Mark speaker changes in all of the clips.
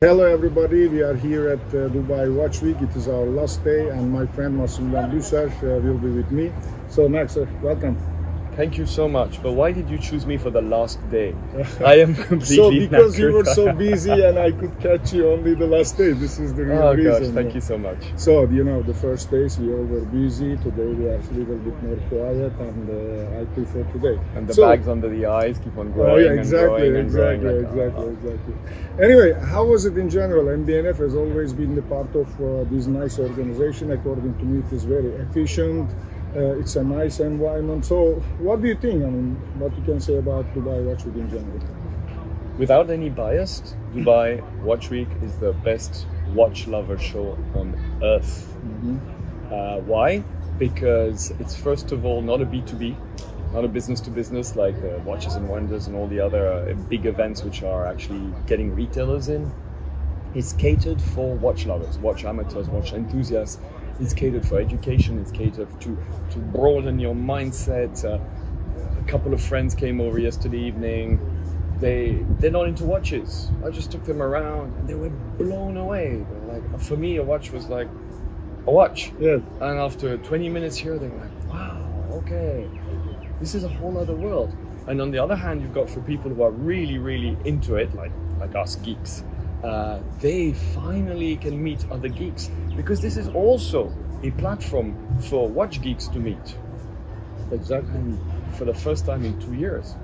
Speaker 1: Hello everybody, we are here at Dubai Watch Week. It is our last day and my friend Maximilian Büsser will be with me. So Max, welcome.
Speaker 2: Thank you so much. But why did you choose me for the last day? I am completely
Speaker 1: So because
Speaker 2: knackered.
Speaker 1: you were so busy and I could catch you only the last day. This is the real reason.
Speaker 2: Gosh, thank you so much.
Speaker 1: So, you know, the first days we all were busy. Today we are a little bit more quiet and I prefer today.
Speaker 2: And the bags under the eyes keep on growing.
Speaker 1: Oh yeah, exactly,
Speaker 2: and growing and growing.
Speaker 1: Exactly. Anyway, how was it in general? MB&F has always been the part of this nice organization. According to me, it is very efficient. It's a nice environment. So what do you think? I mean, what you can say about Dubai Watch Week in general?
Speaker 2: Without any bias, Dubai Watch Week is the best watch lover show on earth. Why? Because it's first of all not a B2B, not a business to business like Watches and Wonders and all the other big events which are actually getting retailers in. It's catered for watch lovers, watch amateurs, watch enthusiasts. It's catered for education, it's catered to broaden your mindset. A couple of friends came over yesterday evening. They're not into watches. I just took them around and they were blown away. They're like, for me, a watch was like a watch.
Speaker 1: Yeah.
Speaker 2: And after 20 minutes here, they're like, wow, okay, this is a whole other world. And on the other hand, you've got for people who are really, really into it, like us geeks, they finally can meet other geeks, because this is also a platform for watch geeks to meet.
Speaker 1: Exactly.
Speaker 2: And for the first time in 2 years,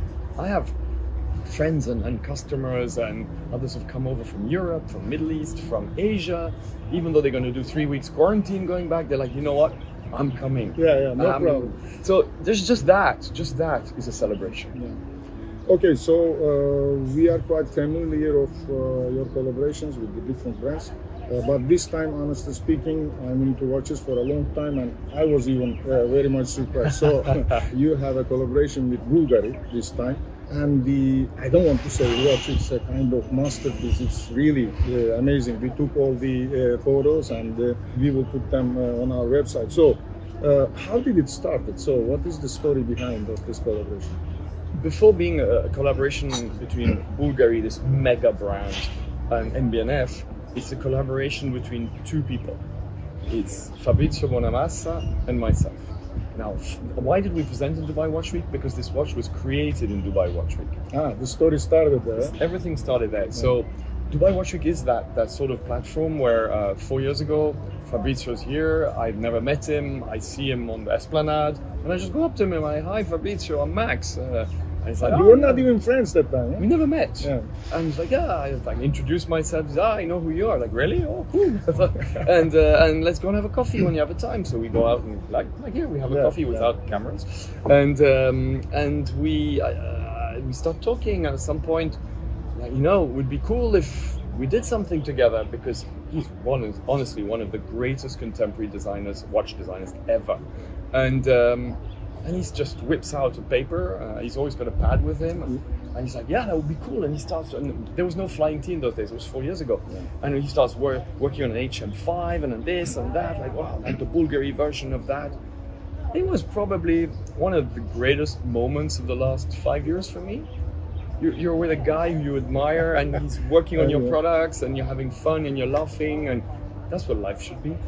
Speaker 2: I have friends and customers and others have come over from Europe, from Middle East, from Asia. Even though they're going to do 3 weeks quarantine going back, they're like, you know what, I'm coming.
Speaker 1: Yeah, no problem.
Speaker 2: So there's just that is a celebration.
Speaker 1: Yeah. Okay, so we are quite familiar of your collaborations with the different brands, but this time, honestly speaking, I'm into watches for a long time, and I was even very much surprised. So you have a collaboration with Bulgari this time, and I don't want to say watch, it's a kind of masterpiece. It's really amazing. We took all the photos and we will put them on our website. So how did it start? So what is the story behind of this collaboration?
Speaker 2: Before being a collaboration between Bulgari, this mega brand, and MB&F, it's a collaboration between two people. It's Fabrizio Bonamassa and myself. Now, why did we present in Dubai Watch Week? Because this watch was created in Dubai Watch Week.
Speaker 1: Ah, the story started there.
Speaker 2: Everything started there. Yeah. So Dubai Watch Week is that sort of platform where 4 years ago, Fabrizio's here, I've never met him, I see him on the Esplanade, and I just go up to him and I'm like, hi Fabrizio, I'm Max. And he's like,
Speaker 1: you were not even friends that time, yeah?
Speaker 2: We never met.
Speaker 1: Yeah.
Speaker 2: And he's like, yeah, I like introduced myself. He's like, I know who you are. Like, really? Oh, cool. and let's go and have a coffee when you have a time. So we go out and like here we have a coffee without cameras, and we start talking. And at some point, like, you know, it would be cool if we did something together, because he's honestly one of the greatest contemporary designers, watch designers ever, and he just whips out a paper. He's always got a pad with him, and he's like, yeah, that would be cool. And he starts, and there was no Flying T in those days, it was 4 years ago. And he starts working on an HM5 and on this and that, like, wow, like the Bulgari version of that. It was probably one of the greatest moments of the last 5 years for me. You're with a guy who you admire, and he's working on your products, and you're having fun, and you're laughing, and that's what life should be.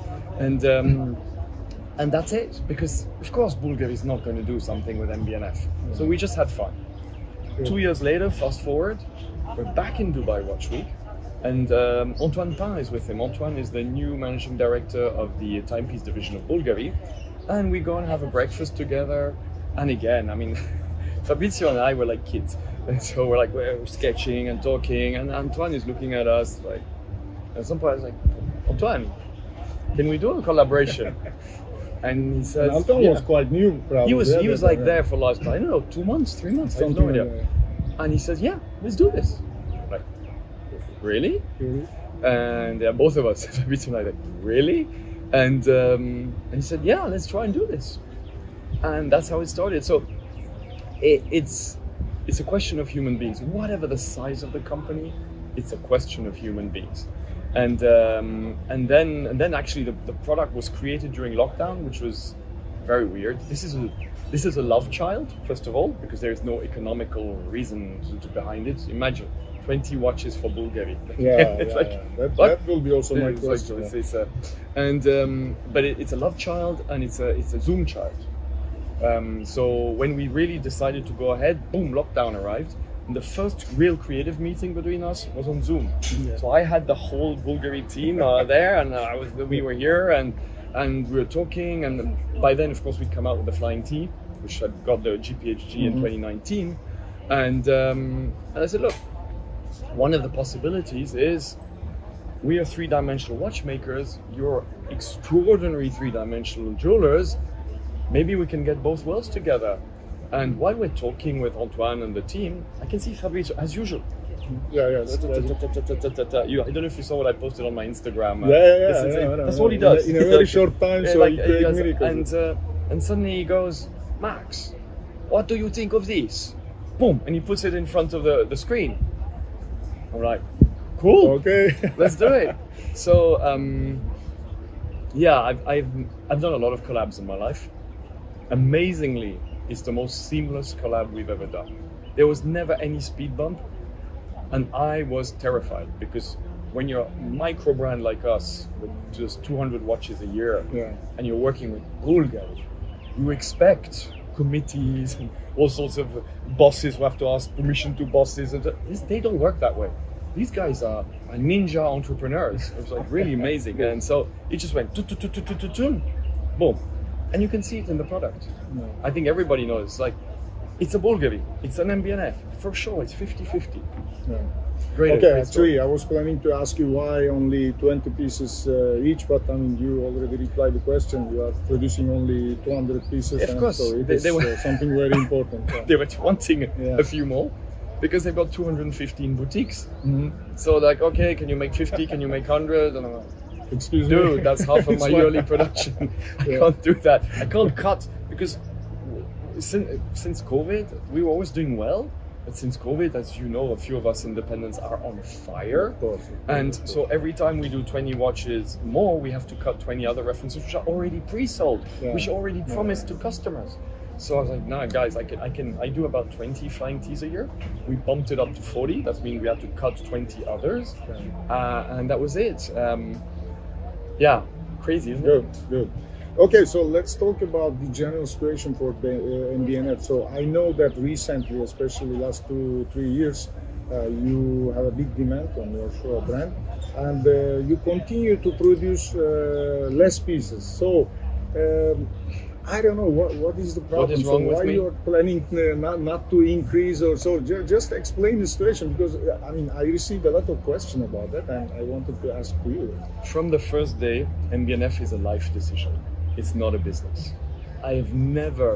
Speaker 2: And that's it, because of course Bulgari is not going to do something with MB&F. So we just had fun. 2 years later, fast forward, we're back in Dubai Watch Week, and Antoine Pain is with him. Antoine is the new managing director of the timepiece division of Bulgari, and we go and have a breakfast together. And again, I mean, Fabrizio and I were like kids, and so we're sketching and talking, and Antoine is looking at us like, at some point I was like, Antoine, can we do a collaboration? And he says,
Speaker 1: Antoine was quite new, probably.
Speaker 2: He was like there for last, I don't know, 2 months, 3 months, I have no idea. And he says, yeah, let's do this. I'm like, really? And both of us, Fabrizio and I, like, really? And he said, yeah, let's try and do this. And that's how it started. So it's a question of human beings. Whatever the size of the company, it's a question of human beings. And then actually the product was created during lockdown, which was very weird. This is a love child, first of all, because there is no economical reason behind it. Imagine 20 watches for Bulgari.
Speaker 1: That will be also my question.
Speaker 2: But it's a love child, and it's a Zoom child. So when we really decided to go ahead, boom, lockdown arrived. And the first real creative meeting between us was on Zoom. Yeah. So I had the whole Bulgari team there, and we were here, and we were talking. And by then, of course, we'd come out with the Flying T, which had got the GPHG in 2019. And I said, look, one of the possibilities is we are three-dimensional watchmakers. You're extraordinary three-dimensional jewelers. Maybe we can get both worlds together. And while we're talking with Antoine and the team, I can see Fabrizio, as usual.
Speaker 1: Yeah.
Speaker 2: I don't know if you saw what I posted on my Instagram.
Speaker 1: That's
Speaker 2: what he does.
Speaker 1: In a very short time, so he creates miracles.
Speaker 2: And suddenly he goes, Max, what do you think of this? Boom, and he puts it in front of the screen. I'm like, cool.
Speaker 1: Okay,
Speaker 2: let's do it. So, yeah, I've done a lot of collabs in my life. Amazingly, it's the most seamless collab we've ever done. There was never any speed bump, and I was terrified because when you're a micro brand like us with just 200 watches a year, and you're working with Bulgari, you expect committees and all sorts of bosses who have to ask permission to bosses, and they don't work that way. These guys are ninja entrepreneurs. It was like really amazing, and so it just went boom. And you can see it in the product. I think everybody knows, like, it's a Bulgari, it's an MB&F. For sure, it's 50-50. Great.
Speaker 1: Okay, actually, I was planning to ask you why only 20 pieces each, but I mean, you already replied the question. You are producing only 200 pieces.
Speaker 2: Of course.
Speaker 1: So it is something very important.
Speaker 2: They were wanting a few more, because they've got 215 boutiques. So like, okay, can you make 50? Can you make 100? And I'm like,
Speaker 1: excuse me,
Speaker 2: dude, that's half of my yearly production. I can't do that. I can't cut, because since COVID, we were always doing well. But since COVID, as you know, a few of us independents are on fire.
Speaker 1: Of course.
Speaker 2: And so every time we do 20 watches more, we have to cut 20 other references which are already pre-sold, which are already promised to customers. So I was like, nah, guys, I do about 20 Flying Ts a year. We bumped it up to 40. That means we had to cut 20 others. And that was it. Yeah, crazy, isn't it?
Speaker 1: Good. Okay, so let's talk about the general situation for the MB&F. So I know that recently, especially last 2-3 years, you have a big demand on your brand, and you continue to produce less pieces. So I don't know what is the problem.
Speaker 2: What is wrong with me?
Speaker 1: Why you are planning not to increase or so? Just explain the situation, because I mean, I received a lot of questions about that, and I wanted to ask you.
Speaker 2: From the first day, MB&F is a life decision. It's not a business. I have never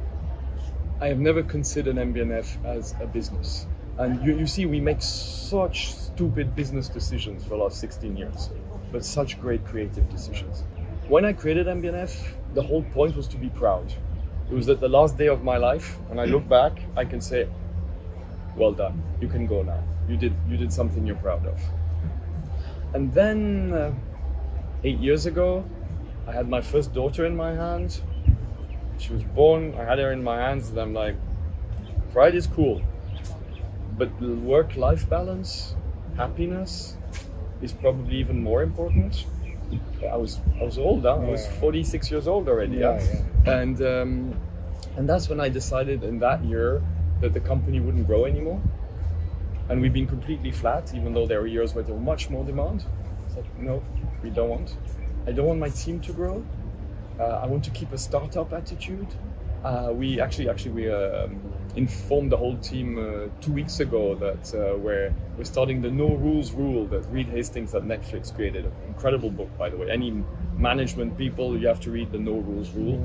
Speaker 2: considered MB&F as a business. And you see, we make such stupid business decisions for the last 16 years, but such great creative decisions. When I created MB&F, the whole point was to be proud. It was at the last day of my life, and I look back, I can say, well done, you can go now. You did something you're proud of. And then 8 years ago, I had my first daughter in my hands. She was born, I had her in my hands, and I'm like, pride is cool, but work-life balance, happiness is probably even more important. I was old, I was 46 years old already, and that's when I decided in that year that the company wouldn't grow anymore, and we've been completely flat, even though there were years where there was much more demand. It's like, no, we don't want. I don't want my team to grow. I want to keep a startup attitude. We informed the whole team 2 weeks ago that we're starting the No Rules rule that Reed Hastings at Netflix created. An incredible book, by the way. Any management people, you have to read the No Rules rule.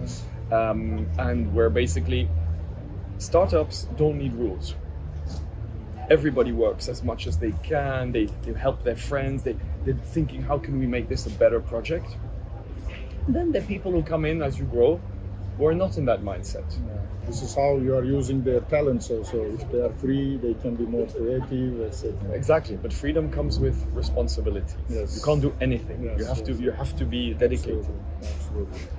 Speaker 2: And where basically startups don't need rules. Everybody works as much as they can. They help their friends. They're thinking, how can we make this a better project? And then there are people who come in as you grow who are not in that mindset.
Speaker 1: This is how you are using their talents also. If they are free, they can be more creative, etc.
Speaker 2: Exactly, but freedom comes with responsibility. You can't do anything. You have to be dedicated.
Speaker 1: Absolutely.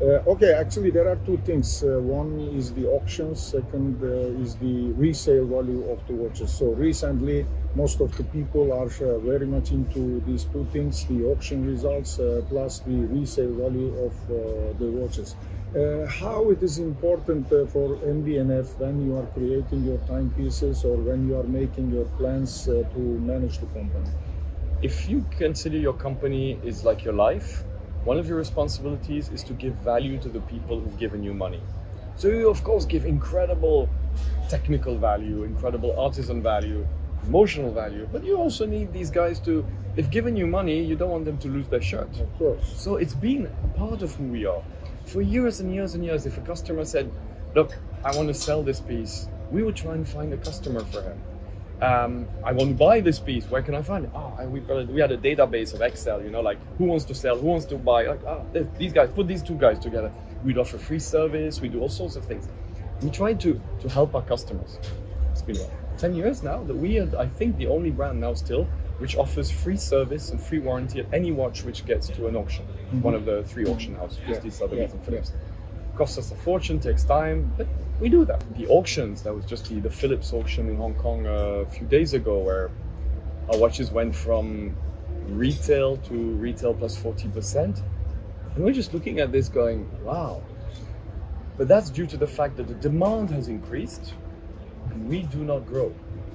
Speaker 1: Okay, actually there are two things. One is the auctions, second is the resale value of the watches. So recently most of the people are very much into these two things, the auction results plus the resale value of the watches. How it is important for MB&F when you are creating your timepieces or when you are making your plans to manage the company?
Speaker 2: If you consider your company is like your life, one of your responsibilities is to give value to the people who've given you money. So you of course give incredible technical value, incredible artisan value, emotional value, but you also need these guys to, they've given you money, you don't want them to lose their shirt.
Speaker 1: Of course.
Speaker 2: So it's been a part of who we are. For years and years and years, if a customer said, look, I want to sell this piece, we would try and find a customer for him. I want to buy this piece, where can I find it? We had a database of Excel, you know, like who wants to sell, who wants to buy, like, these guys, put these two guys together. We'd offer free service, we do all sorts of things. We try to help our customers. It's been 10 years now that we are, I think, the only brand now still which offers free service and free warranty at any watch which gets to an auction. One of the 3 auction houses, Sotheby's and Philips. Costs us a fortune, takes time, but we do that. The auctions, that was just the Philips auction in Hong Kong a few days ago, where our watches went from retail to retail plus 40%. And we're just looking at this going, wow. But that's due to the fact that the demand has increased and we do not grow.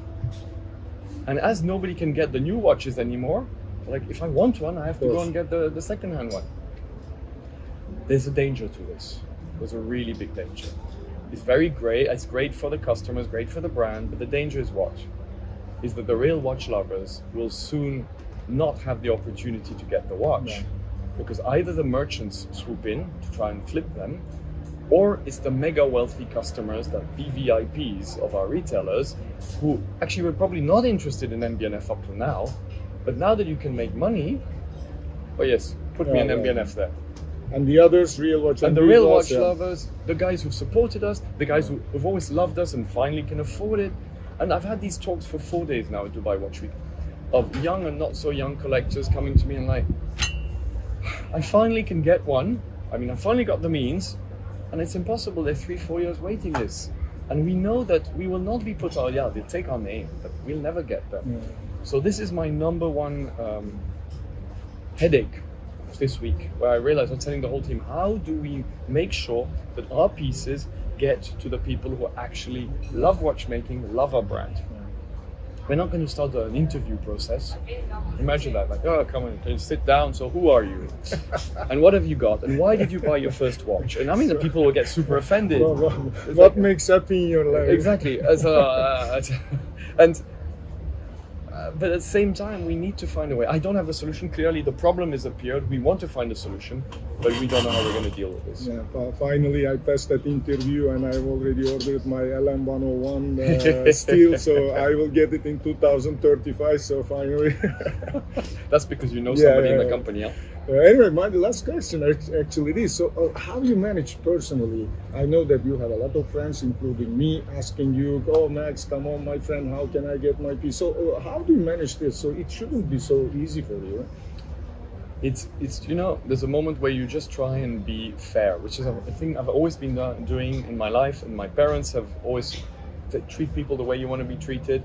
Speaker 2: And as nobody can get the new watches anymore, like if I want one, I have to go and get the second-hand one. There's a danger to this. There's a really big danger. It's very great. It's great for the customers, great for the brand, but the danger is what? Is that the real watch lovers will soon not have the opportunity to get the watch, because either the merchants swoop in to try and flip them, or it's the mega wealthy customers, the VVIPs of our retailers, who actually were probably not interested in MB&F up to now, but now that you can make money, oh yes, put me an MB&F there.
Speaker 1: And the others, real watch
Speaker 2: and the real watch lovers, the guys who've supported us, the guys who've always loved us and finally can afford it. And I've had these talks for 4 days now at Dubai Watch Week of young and not so young collectors coming to me and like, I finally can get one. I mean, I finally got the means, and it's impossible. They're 3-4 years waiting this. And we know that we will not be put out, they take our name, but we'll never get them. So this is my number one headache this week, where I realized I'm telling the whole team, how do we make sure that our pieces get to the people who actually love watchmaking, love our brand? We're not going to start an interview process. Imagine that, like, oh, come on, can you sit down? So who are you? And what have you got? And why did you buy your first watch? And I mean, the people will get super offended.
Speaker 1: What makes happy in your life?
Speaker 2: Exactly. But at the same time, we need to find a way. I don't have a solution. Clearly, the problem has appeared. We want to find a solution, but we don't know how we're going to deal with this.
Speaker 1: Yeah, finally, I passed that interview, and I've already ordered my LM101 steel, so I will get it in 2035. So finally,
Speaker 2: that's because you know somebody in the company. Yeah?
Speaker 1: Anyway, my last question actually is, so how do you manage personally? I know that you have a lot of friends, including me, asking you, oh Max, come on my friend, how can I get my piece? So how do you manage this? So it shouldn't be so easy for you.
Speaker 2: It's you know, there's a moment where you just try and be fair, which is a thing I've always been doing in my life, and my parents have always treat people the way you want to be treated.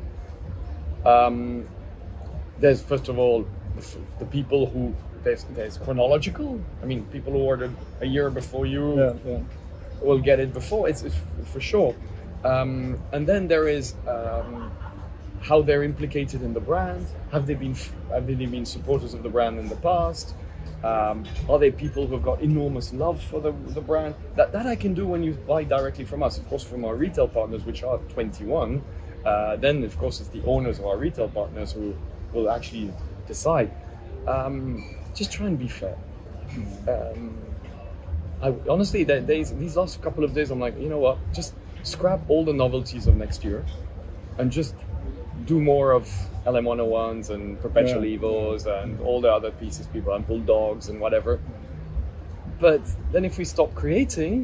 Speaker 2: There's first of all the people who there's chronological. I mean, people who ordered a year before you will get it before. It's for sure. And then there is how they're implicated in the brand. Have they been supporters of the brand in the past? Are they people who have got enormous love for the brand? That I can do when you buy directly from us. Of course, from our retail partners, which are 21. Then, of course, it's the owners of our retail partners who will actually decide. Just try and be fair. Honestly, these last couple of days, I'm like, you know what? Just scrap all the novelties of next year, and just do more of LM101s and Perpetual Evos and all the other pieces, people and Bulldogs and whatever. But then, if we stop creating,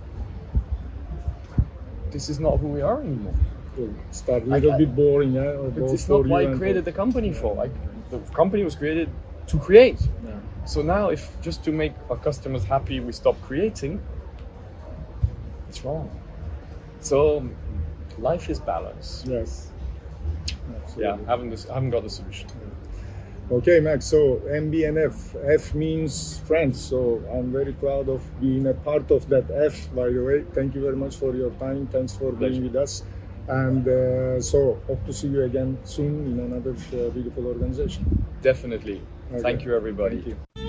Speaker 2: this is not who we are anymore.
Speaker 1: It's a little bit boring,
Speaker 2: It's not what I created the company for. The company was created to create. So now, if just to make our customers happy, we stop creating, it's wrong. So life is balance.
Speaker 1: Yes. Absolutely.
Speaker 2: Yeah, haven't got a solution.
Speaker 1: Okay, Max, so MBNF, F means friends, so I'm very proud of being a part of that F, by the way. Thank you very much for your time, thanks for being with us. And so, hope to see you again soon in another beautiful organization.
Speaker 2: Definitely.
Speaker 1: Okay.
Speaker 2: Thank you, everybody.
Speaker 1: Thank you.